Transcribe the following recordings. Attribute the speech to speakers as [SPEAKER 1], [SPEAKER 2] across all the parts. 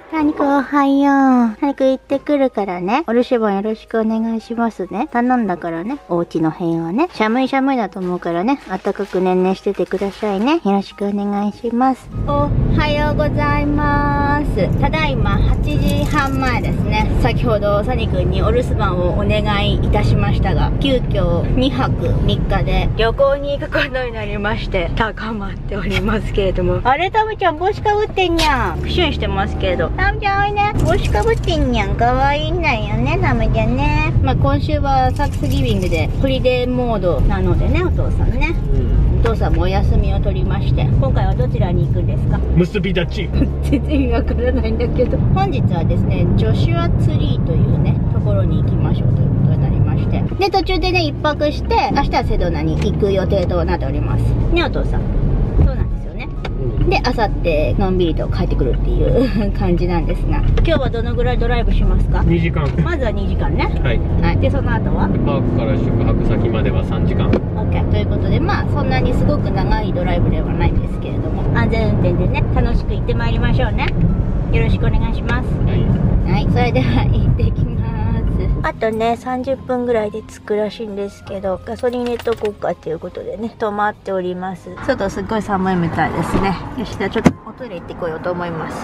[SPEAKER 1] サニくんおはよう。サニくん行ってくるからね。お留守番よろしくお願いしますね。頼んだからね。お家の辺はね。寒いだと思うからね。暖かくねんねしててくださいね。よろしくお願いします。おはようございます。ただいま8時半前ですね。先ほどサニくんにお留守番をお願いいたしましたが、急遽2泊3日で旅行に行くことになりまして、高まっておりますけれども。あれ、タムちゃん帽子かぶってんにゃん。クシュンしてますけれど。タムちゃんおいね。帽子かぶってんにゃん。かわいいんだよね、タムちゃんね。まあ今週はサンクスギビングでホリデーモードなのでね、お父さんね。お父さんもお休みを取りまして、今回はどちらに行くんですか？
[SPEAKER 2] 結び立ち。
[SPEAKER 1] 全然意味わからないんだけど。本日はですね、ジョシュアツリーというね、ところに行きましょうということになりまして。で、途中でね、一泊して、明日はセドナに行く予定となっております。ね、お父さん。そうなんですよね。で、あさってのんびりと帰ってくるっていう感じなんですが、今日はどのぐらいドライブしますか
[SPEAKER 2] 2時間。
[SPEAKER 1] まずは2時間ね。
[SPEAKER 2] はい。
[SPEAKER 1] はい。で、その後は
[SPEAKER 2] パークから宿泊先までは3時間。
[SPEAKER 1] OK。ということで、まあ、そんなにすごく長いドライブではないんですけれども、安全運転でね、楽しく行ってまいりましょうね。よろしくお願いします。
[SPEAKER 2] はい。
[SPEAKER 1] はい。それでは、行ってきます。あとね、30分ぐらいで着くらしいんですけど、ガソリン入れとこうかっていうことでね、止まっております。外すっごい寒いみたいですね。よし、じゃあちょっとおトイレ行ってこようと思います。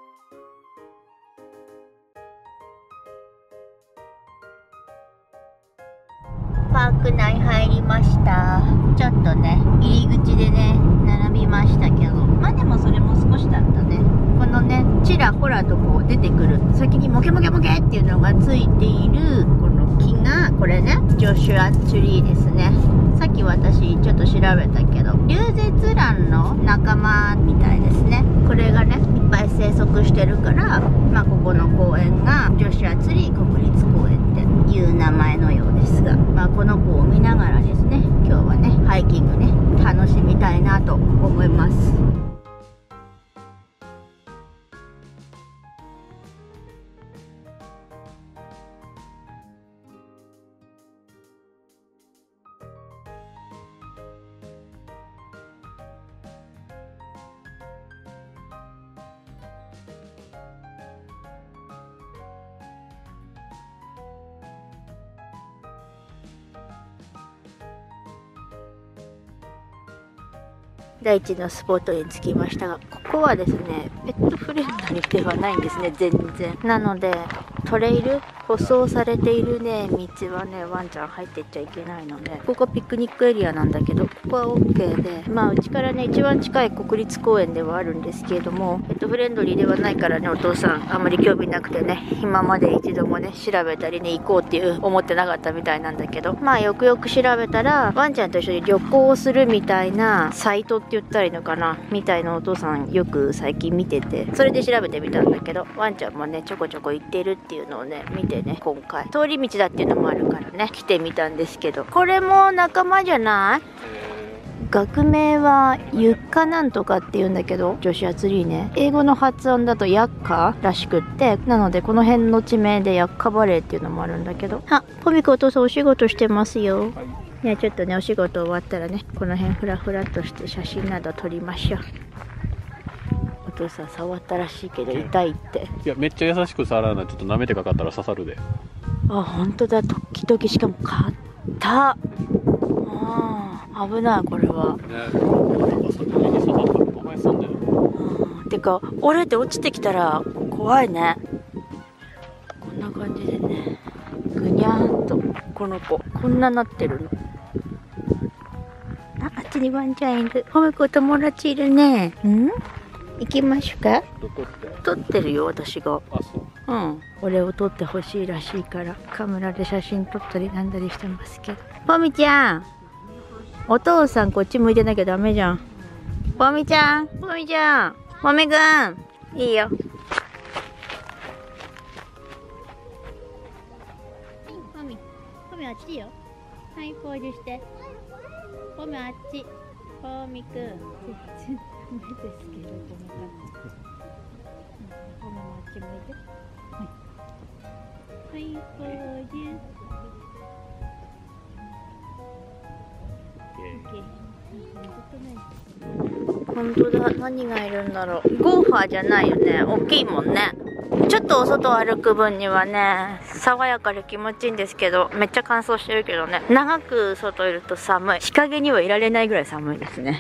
[SPEAKER 1] パーク内入りました。ちょっとね、入り口でね、並びましたけど、まあでもそれも少しだったね。このね、ちらほらとこう出てくる、先にモケモケモケっていうのがついているこの木が、これね、ジョシュアツリーですね。さっき私ちょっと調べたけど、リュウゼツランの仲間みたいですね。これがね、いっぱい生息してるから、まあここの公園がジョシュアツリー国立公園っていう名前のようですが、まあこの子を見ながらですね、今日はね、ハイキングね、楽しみたいなと思います。第一のスポットに着きましたが、ここはですね、ペットフレンドリーではないんですね、全然。なので、トレイル、舗装されているね、道はね、ワンちゃん入ってっちゃいけないので、ここピクニックエリアなんだけど、ここは OK で、まあ、うちからね、一番近い国立公園ではあるんですけれども、ペットフレンドリーではないからね、お父さん、あんまり興味なくてね、今まで一度もね、調べたりね、行こうっていう思ってなかったみたいなんだけど、まあ、よくよく調べたら、ワンちゃんと一緒に旅行をするみたいなサイトって言ったらいいのかな、みたいなお父さんよく最近見てて、それで調べてみたんだけど、ワンちゃんもね、ちょこちょこ行ってるっていうのをね、見てね、今回通り道だっていうのもあるからね、来てみたんですけど、これも仲間じゃない？学名はユッカなんとかって言うんだけど、ジョシュアツリーね、英語の発音だとヤッカらしくって、なのでこの辺の地名でヤッカバレーっていうのもあるんだけど、あ、ポミコお父さんお仕事してますよ。いや、ちょっとね、お仕事終わったらね、この辺フラフラっとして写真など撮りましょう。お父さん触ったらしいけど痛いって。
[SPEAKER 2] いや、めっちゃ優しく触らない。ちょっと舐めてかかったら刺さるで。
[SPEAKER 1] あ、本当だ。時々しかも硬っ。危ないこれは。
[SPEAKER 2] ね、先に刺さったらお前さんだよ。
[SPEAKER 1] てか折れて落ちてきたら怖いね。こんな感じでね、ぐにゃーんとこの子こんななってるの。あっちにワンちゃんいる。ほめこ友達いるね。行きましょうか。撮ってるよ私が。
[SPEAKER 2] あ、そう。
[SPEAKER 1] うん、俺を撮ってほしいらしいからカメラで写真撮ったりなんだりしてますけど。ポミちゃん、お父さんこっち向いてなきゃダメじゃん。ポミちゃん、ポミちゃん、ポミくん、いいよ。ポミ、ポミあっちよ。はい、ポーズして。ポミあっち。ポミくん、全然ダメですけど、ポミかな。ポミもあっち向いて。はい、ポーズ。本当だ、何がいるんだろう。ゴーファーじゃないよね。大きいもんね。 ちょっとお外を歩く分にはね、爽やかで気持ちいいんですけど、めっちゃ乾燥してるけどね、長く外いると寒い。日陰にはいられないぐらい寒いですね。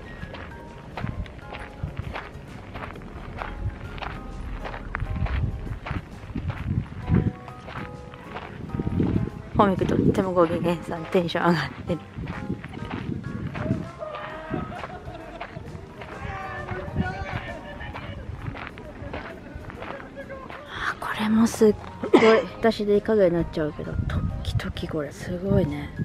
[SPEAKER 1] ホミクとってもご機嫌さん、テンション上がってる。これもすっごい私でいかがになっちゃうけど、時々これすごいね、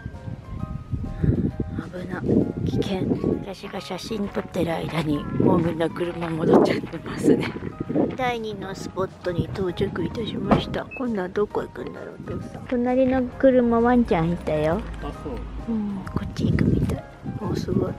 [SPEAKER 1] 危な、危険。私が写真撮ってる間にもうみんな車戻っちゃってますね。第2のスポットに到着いたしました。今度はどこ行くんだろう。お父さん、隣の車ワンちゃんいたよ。
[SPEAKER 2] あ、そう。
[SPEAKER 1] こっち行くみたい。お、すごい。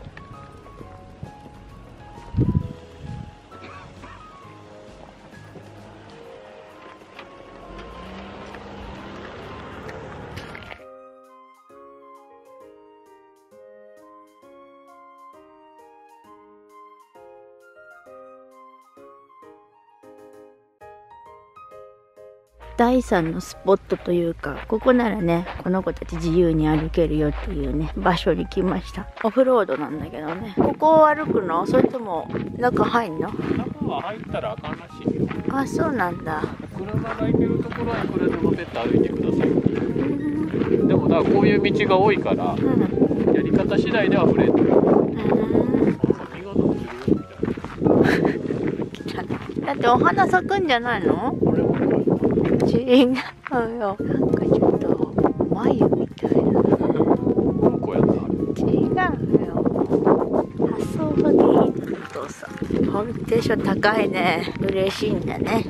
[SPEAKER 1] 第3のスポットというか、ここならね、この子たち自由に歩けるよっていうね、場所に来ました。オフロードなんだけどね。ここを歩くの？それとも中入んの？
[SPEAKER 2] 中は入ったらあかんらしいよ。
[SPEAKER 1] あ、そうなんだ。
[SPEAKER 2] 車が行けるところは車のペット歩いてください。でもだからこういう道が多いから、やり方次第では触れる。先がどうするみたいな。
[SPEAKER 1] だってお花咲くんじゃないの？
[SPEAKER 2] これも
[SPEAKER 1] 違うよ。なんかちょっと眉みたいな。
[SPEAKER 2] うんこやな。
[SPEAKER 1] 違うよ。発想がいいの、お父さん。ホームテンション高いね。嬉しいんだね。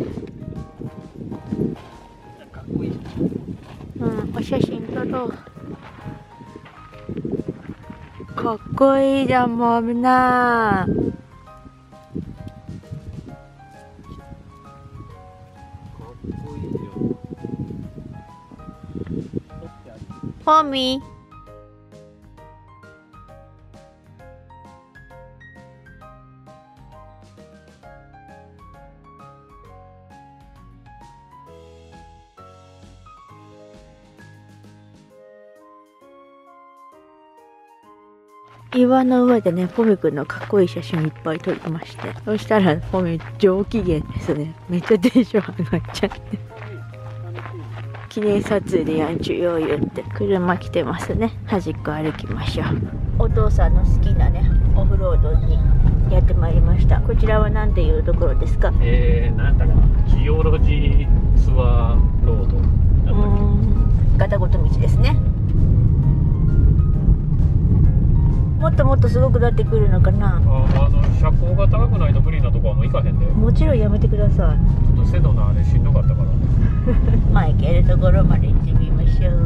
[SPEAKER 2] かっこいい。
[SPEAKER 1] お写真撮ろう。かっこいいじゃん、もうみんな。ホーミー。岩の上でね、ポミくんのかっこいい写真をいっぱい撮りまして、そしたらポミ上機嫌ですね。めっちゃテンション上がっちゃって。記念撮影でやんちゅよう言って車来てますね。端っこ歩きましょう。お父さんの好きなね、オフロードにやってまいりました。こちらは何ていうところですか？
[SPEAKER 2] なんだかな、ジオロジーツアーロードなんだっ
[SPEAKER 1] ガタゴト道ですね。もっともっとすごくなってくるのかな。
[SPEAKER 2] 車高が高くないと無理なとこはもう行かへんで。
[SPEAKER 1] もちろんやめてください。
[SPEAKER 2] ちょっとセドのあれしんどかったから
[SPEAKER 1] まあ行けるところまで行ってみましょう。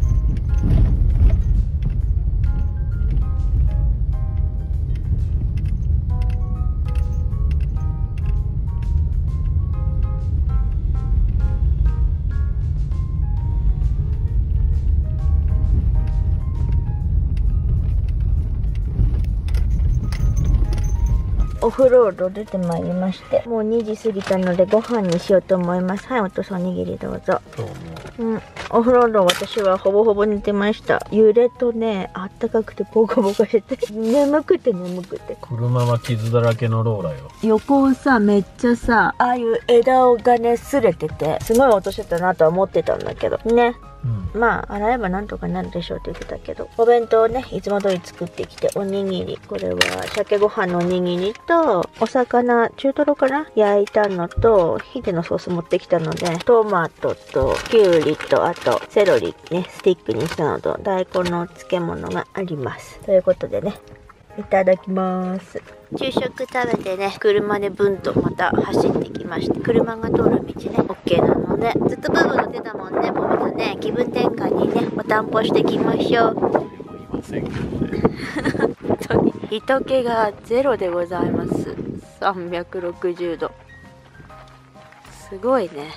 [SPEAKER 1] オフロード出てまいりまして、もう2時過ぎたのでご飯にしようと思います。はい、お父さんおにぎりどうぞ。オフロード私はほぼほぼ寝てました。揺れとね、あったかくてポカポカしてて眠くて。
[SPEAKER 2] 車は傷だらけのローラよ。
[SPEAKER 1] 横をさ、めっちゃさ、ああいう枝がね擦れててすごい音してたなとは思ってたんだけどね。まあ洗えばなんとかなるでしょうって言ってたけど、お弁当をねいつも通り作ってきて、おにぎり、これは鮭ご飯のおにぎりとお魚、中トロかな、焼いたのとヒデのソース持ってきたので、トマトときゅうりとあとセロリねスティックにしたのと大根の漬物があります。ということでね、いただきます。昼食食べてね、車でブンとまた走ってきました。車が通る道ね OK なので、ずっとブーブー乗ってたもんね。もみがね、気分転換にねお散歩してきましょう。本当に人気がゼロでございます。360度すごいね。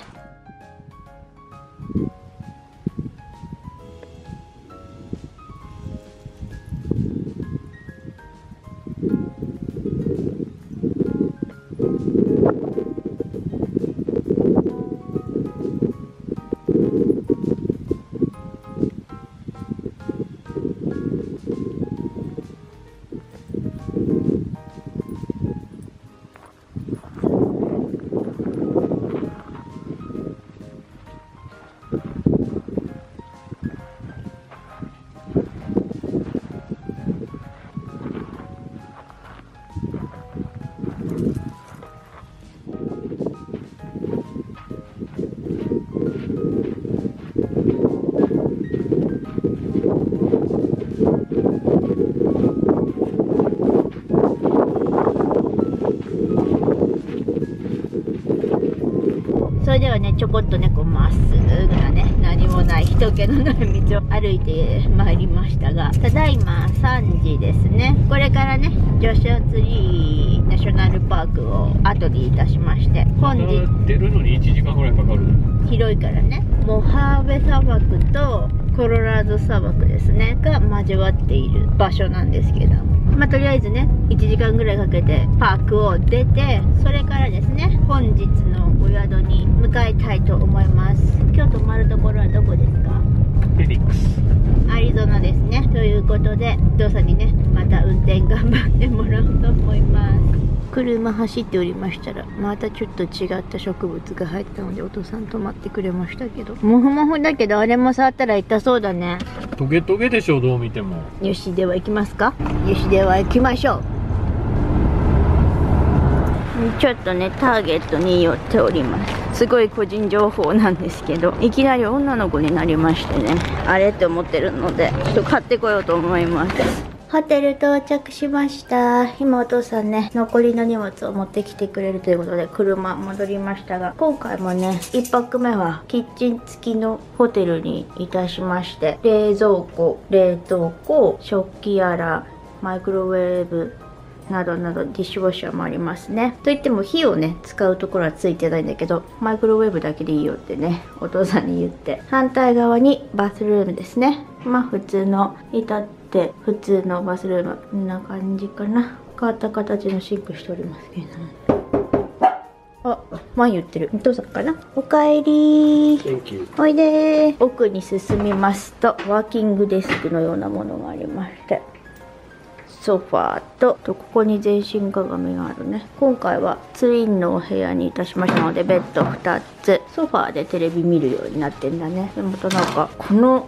[SPEAKER 1] ではねちょこっとねこうまっすぐなね何もない人気のない道を歩いてまいりましたが、ただいま3時ですね。これからねジョシュアツリーナショナルパークを後にいたしまして、本日
[SPEAKER 2] 出るのに1時間ぐらいかかる。
[SPEAKER 1] 広いからね、モハーベ砂漠とコロラド砂漠ですねが交わっている場所なんですけども、とりあえずね1時間ぐらいかけてパークを出て、それからですね本日のお宿に向かいたいと思います。今日泊まるところはどこですか？
[SPEAKER 2] フェニックス、
[SPEAKER 1] アリゾナですね。ということでお父さんにねまた運転頑張ってもらおうと思います。車走っておりましたらまたちょっと違った植物が入ったのでお父さん止まってくれましたけど、モフモフだけどあれも触ったら痛そうだね。
[SPEAKER 2] トゲトゲでしょ、どう見ても。
[SPEAKER 1] よしでは行きますか。よしでは行きましょう。ちょっとねターゲットに寄っております。すごい個人情報なんですけど、いきなり女の子になりましてね、あれって思ってるのでちょっと買ってこようと思います。ホテル到着しました。今お父さんね残りの荷物を持ってきてくれるということで車戻りましたが、今回もね1泊目はキッチン付きのホテルにいたしまして、冷蔵庫、冷凍庫、食器やらマイクロウェーブなどなどディッシュウォッシャーもありますね。といっても火をね使うところはついてないんだけど、マイクロウェーブだけでいいよってねお父さんに言って、反対側にバスルームですね。普通の至って普通のバスルーム、こんな感じかな。変わった形のシンクしておりますけれども、前言ってるお父さんかな。おかえりー。おいでー。奥に進みますとワーキングデスクのようなものがありまして、ソファーとここに全身鏡があるね。今回はツインのお部屋にいたしましたので、ベッド2つ、ソファーでテレビ見るようになってんだね。でまたなんかこの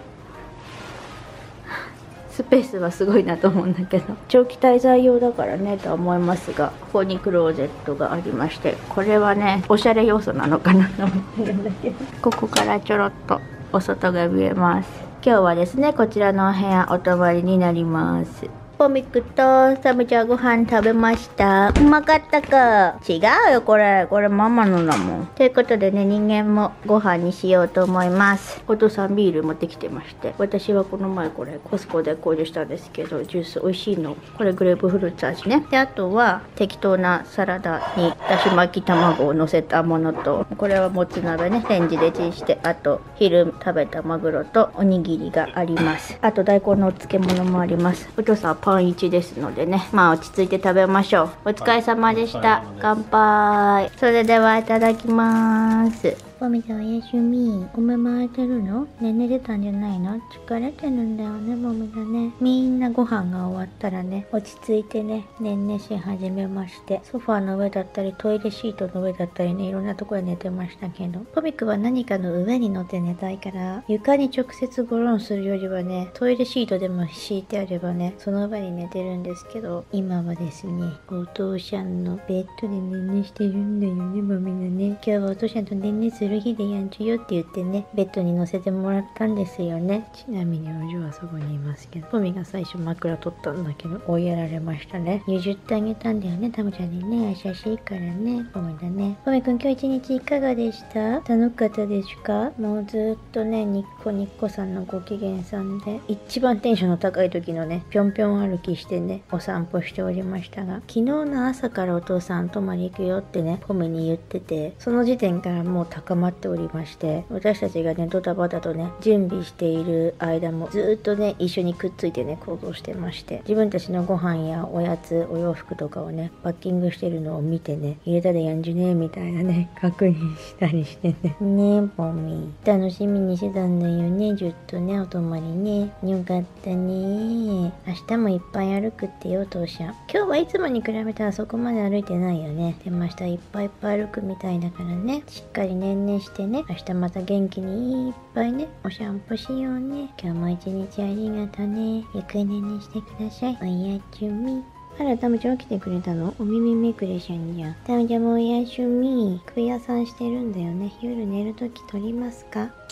[SPEAKER 1] スペースはすごいなと思うんだけど、長期滞在用だからねとは思いますが、ここにクローゼットがありまして、これはねおしゃれ要素なのかなと思ってるんだけど、ここからちょろっとお外が見えます。今日はですねこちらのお部屋お泊まりになります。ポミクとサムちゃんご飯食べました。うまかったか。違うよこれママのだもん。ということでね、人間もご飯にしようと思います。お父さんビール持ってきてまして、私はこの前これコスコで購入したんですけど、ジュース美味しいの。これグレープフルーツ味ね。であとは適当なサラダにだし巻き卵を乗せたものと、これはもつ鍋ね、レンジでチンして、あと昼食べたマグロとおにぎりがあります。あと大根のお漬物もあります。お父さんパン1ですのでね、落ち着いて食べましょう。お疲れ様でした。乾杯。それではいただきます。ポミちゃんおやすみ。お目回ってるの？ね、寝てたんじゃないの？疲れてるんだよね、ポミちゃんね。みんなご飯が終わったらね、落ち着いてね、ねんねし始めまして、ソファーの上だったり、トイレシートの上だったりね、いろんなところで寝てましたけど、ポミくんは何かの上に乗って寝たいから、床に直接ゴロンするよりはね、トイレシートでも敷いてあればね、その上に寝てるんですけど、今はですね、お父さんのベッドでねんねしてるんだよね、ポミがね。今日はお父さんとねんねする日でやんちゅよって言ってね、ベッドに乗せてもらったんですよね。ちなみにお嬢はそこにいますけど、ポミが最初枕取ったんだけど追いやられましたね。譲ってあげたんだよね、タムちゃんにね。優しいからね、ポミだね。ポミくん今日一日いかがでした？楽かったですか？もうずっとね、ニッコニッコさんのご機嫌さんで、一番テンションの高い時のね、ぴょんぴょん歩きしてね、お散歩しておりましたが、昨日の朝からお父さん泊まり行くよってね、ポミに言ってて、その時点からもう高まっておりまして、私たちがねドタバタとね準備している間もずっとね一緒にくっついてね行動してまして、自分たちのご飯やおやつお洋服とかをねパッキングしてるのを見てね、入れたでやんじゅねみたいなね確認したりしてね。ねえポミ楽しみにしてたんだよね、ずっとねお泊まりね。よかったね。明日もいっぱい歩くってよお父さん。今日はいつもに比べたらそこまで歩いてないよね。でも明日いっぱいいっぱい歩くみたいだからね、しっかりねんねしてね、明日また元気にいっぱいねお散歩しようね。今日も一日ありがとね。ゆっくりねんねしてください。おやすみ。あら、タムちゃん起きてくれたの？お耳めくれしゃんじゃん。タムちゃんもおやすみ。首屋さんしてるんだよね。夜寝るとき撮りますか？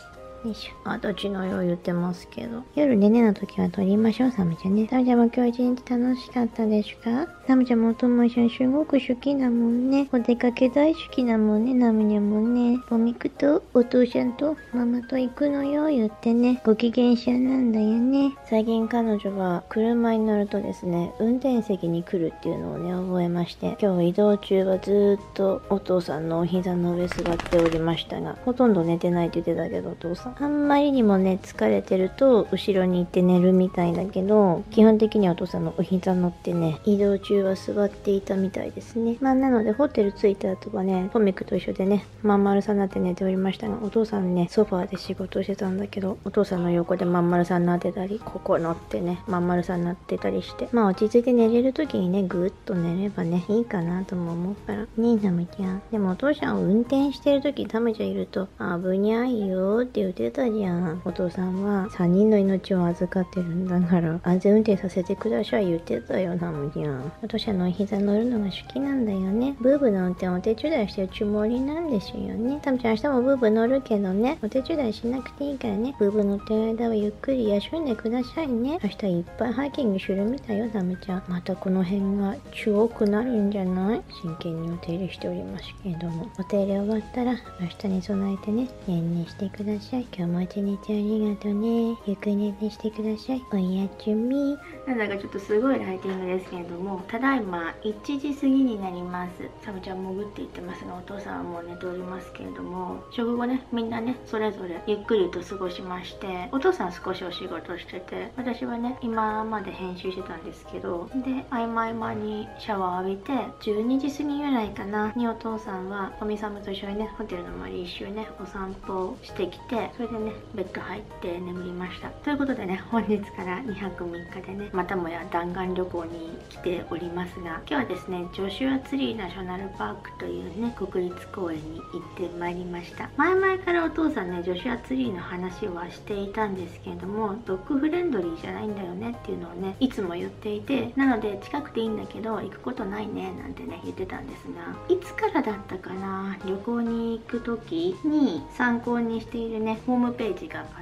[SPEAKER 1] よいしょ。あ、どっちのよう言ってますけど。夜ねの時は撮りましょう、サムちゃんね。サムちゃんも今日一日楽しかったですか？サムちゃんもお友達すごく好きだもんね。お出かけ大好きだもんね、ナムニャもね。おみくとお父さんとママと行くのよ、言ってね。ご機嫌者なんだよね。最近彼女は車に乗るとですね、運転席に来るっていうのをね、覚えまして、今日移動中はずーっとお父さんのお膝の上座っておりましたが、ほとんど寝てないって言ってたけど、お父さん。あんまりにもね、疲れてると後ろに行って寝るみたいだけど、基本的にはお父さんのお膝乗ってね、移動中は座っていたみたいですね。まあなのでホテル着いた後はね、トミックと一緒でね、まん丸さんになって寝ておりましたが、お父さんね、ソファーで仕事をしてたんだけど、お父さんの横でまん丸さんになってたり、ここ乗ってね、まん丸さんになってたりして、まあ落ち着いて寝れる時にね、ぐーっと寝ればね、いいかなとも思うから。ねえ、タムちゃん。でもお父さん運転してる時タムちゃんいると、危にゃいよって言ってたじゃん。お父さんは3人の命を預かってるんだから、安全運転させてください言ってたよ、タムちゃん。お父さんのお膝乗るのが好きなんだよね。ブーブの運転をお手伝いしてるつもりなんですよね。タムちゃん明日もブーブ乗るけどね、お手伝いしなくていいからね、ブーブ乗ってる間はゆっくり休んでくださいね。明日いっぱいハイキングするみたいよ、タムちゃん。またこの辺が超くなるんじゃない？真剣にお手入れしておりますけれども、お手入れ終わったら明日に備えてね、寝してください。今日も一日ありがとうね。ゆっくり寝してください。おやすみ。なんだかちょっとすごいライティングですけれども、ただいま1時過ぎになります。サムちゃん潜って言ってますが、お父さんはもう寝ておりますけれども、食後ね、みんなね、それぞれゆっくりと過ごしまして、お父さん少しお仕事してて、私はね、今まで編集してたんですけど、で、合間合間にシャワー浴びて、12時過ぎぐらいかな、にお父さんは、おみさむと一緒にね、ホテルの周り一周ね、お散歩してきて、それでね、ベッド入って眠りました。ということでね、本日から2泊3日でね、またもや弾丸旅行に来ておりますが、今日はですね、ジョシュアツリーナショナルパークというね、国立公園に行ってまいりました。前々からお父さんね、ジョシュアツリーの話はしていたんですけれども、ドッグフレンドリーじゃないんだよねっていうのをね、いつも言っていて、なので近くていいんだけど行くことないねなんてね言ってたんですが、いつからだったかな、旅行に行く時に参考にしているねホームページがあって、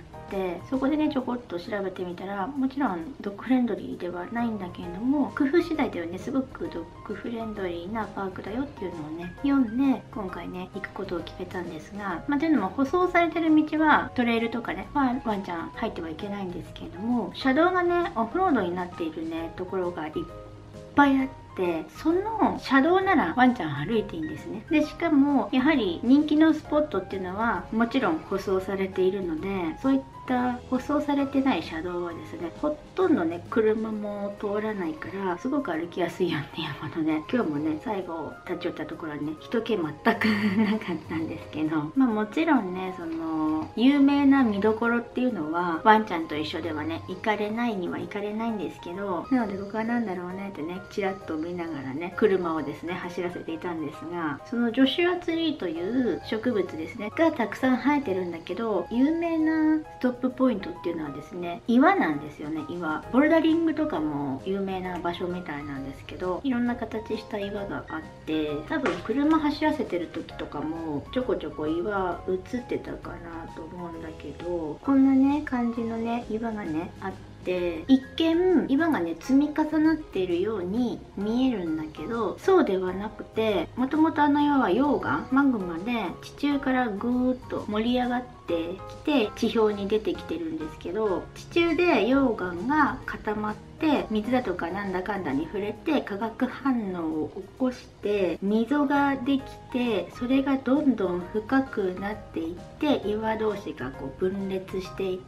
[SPEAKER 1] そこでねちょこっと調べてみたら、もちろんドッグフレンドリーではないんだけれども、工夫次第ではねすごくドッグフレンドリーなパークだよっていうのをね読んで、今回ね行くことを決めたんですが、というのも舗装されてる道はトレイルとかねワンちゃん入ってはいけないんですけれども、車道がねオフロードになっているねところがいっぱいあって、その車道ならワンちゃん歩いていいんですね。でしかもやはり人気のスポットっていうのはもちろん舗装されているので、そういった舗装されてない車道はですね、ほとんどね車も通らないからすごく歩きやすいよっていうことで、今日もね最後立ち寄ったところにね人気全くなかったんですけど、もちろんねその有名な見どころっていうのはワンちゃんと一緒ではね行かれないには行かれないんですけど、なので僕は何だろうねってねちらっと見ながらね車をですね走らせていたんですが、そのジョシュアツリーという植物ですねがたくさん生えてるんだけど、有名なストップポイントっていうのはですね岩なんですよね。岩ボルダリングとかも有名な場所みたいなんですけど、いろんな形した岩があって、多分車走らせてる時とかもちょこちょこ岩映ってたかなと思うんだけど、こんなね感じのね岩がねあって、一見岩がね積み重なっているように見えるんだけど、そうではなくて、もともとあの岩は溶岩マグマで地中からぐーっと盛り上がってきて地表に出てきてるんですけど、地中で溶岩が固まって水だとかなんだかんだに触れて化学反応を起こして溝ができて、それがどんどん深くなっていって岩同士がこう分裂していって、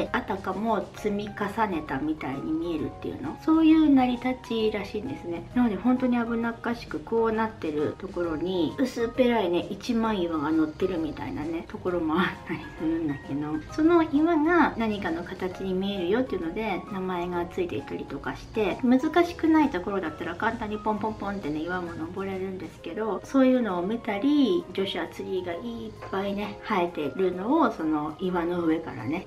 [SPEAKER 1] あたかも積み重ねたみたいに見えるっていうの、そういう成り立ちらしいんですね。なので本当に危なっかしくこうなってるところに薄っぺらいね一枚岩が乗ってるみたいなねところもあったりするんだけど、その岩が何かの形に見えるよっていうので名前がついていたりとかして、難しくないところだったら簡単にポンポンポンってね岩も登れるんですけど、そういうのを見たりジョシュアツリーがいっぱいね生えてるのをその岩の上からねビューがい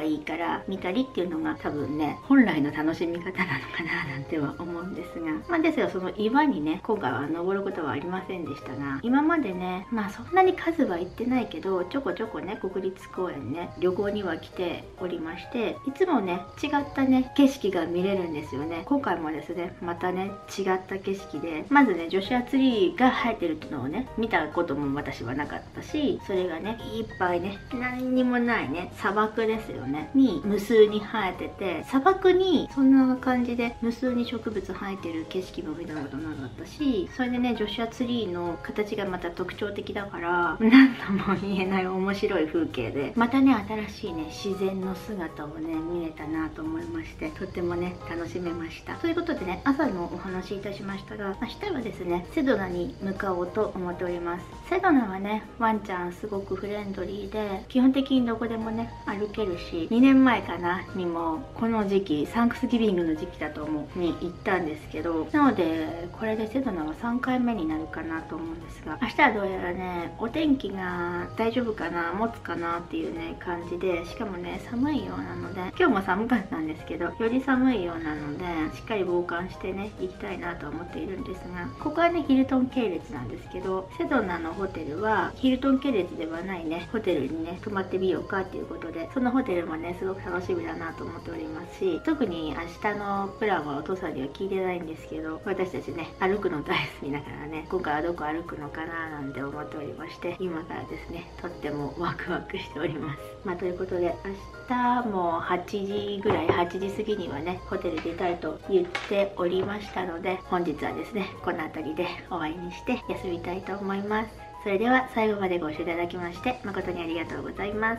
[SPEAKER 1] いいから見たりっていうのが多分ね本来の楽しみ方なのかななんては思うんですが、ですがその岩にね今回は登ることはありませんでしたが、今までねそんなに数は行ってないけどちょこちょこね国立公園ね旅行には来ておりまして、いつもね違ったね景色が見れるんですよね。今回もですねまたね違った景色で、まずねジョシュアツリーが生えてるっていうのをね見たことも私はなかったし、それがねいっぱいね何にもないね砂漠ですよねに無数に生えてて、砂漠にそんな感じで無数に植物生えてる景色も見たことなかったし、それでねジョシュアツリーの形がまた特徴的だから何とも言えない面白い風景で、またね新しいね自然の姿をね見れたなと思いまして、とってもね楽しめました。ということでね朝のお話いたしましたが、明日はですねセドナに向かおうと思っております。セドナはねワンちゃんすごくフレンドリーで基本的にどこでもね歩けるし、2年前かなにもこの時期サンクスギビングの時期だと思うに行ったんですけど、なのでこれでセドナは3回目になるかなと思うんですが、明日はどうやらねお天気が大丈夫かな持つかなっていうね感じで、しかもね寒いようなので、今日も寒かったんですけどより寒いようなのでしっかり防寒してね行きたいなと思っているんですが、ここはねヒルトン系列なんですけど、セドナのホテルはヒルトン系列ではないねホテルにね泊まってみようかっていうことで、そのホテルもねすごく楽しみだなと思っておりますし、特に明日のプランはお父さんには聞いてないんですけど、私たちね歩くの大好きだからね今回はどこ歩くのかななんて思っておりまして、今からですねとってもワクワクしております。ということで明日も8時ぐらい8時過ぎにはねホテル出たいと言っておりましたので、本日はですねこの辺りで終わりにして休みたいと思います。それでは最後までご視聴いただきまして誠にありがとうございます。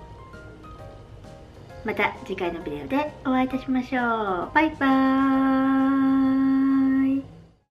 [SPEAKER 1] また次回のビデオでお会いいたしましょう。バイバーイ。